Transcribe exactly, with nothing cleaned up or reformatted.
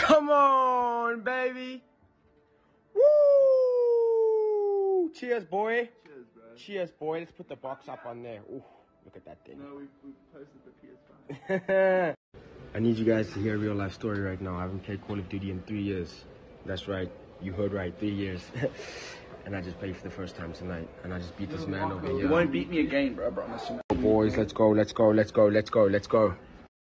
Come on, baby. Woo! Cheers, boy. Cheers, bro. Cheers, boy. Let's put the box up on there. Ooh, look at that thing. No, we we posted the P S five. I need you guys to hear a real life story right now. I haven't played Call of Duty in three years. That's right. You heard right. Three years. And I just played for the first time tonight. And I just beat this man over here. You won't beat me again, bro. I promise you. Boys, let's go. Let's go. Let's go. Let's go. Let's go.